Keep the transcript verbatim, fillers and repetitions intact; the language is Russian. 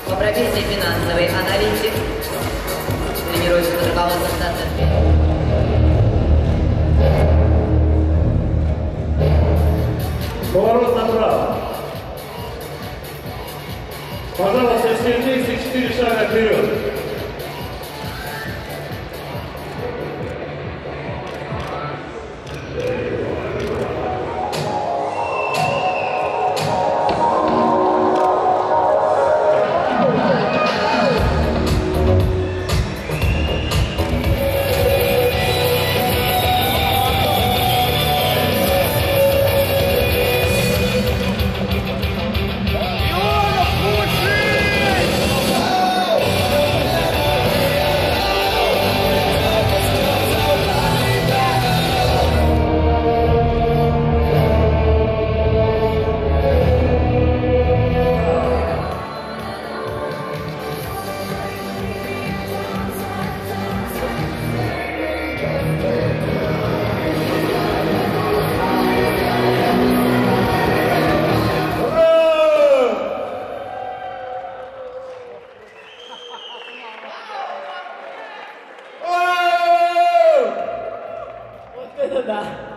по профессии финансовый аналитик. Тренируется под руководством доцента. Поворот направо. Пожалуйста, сильнее, четыре шага вперед. Это да.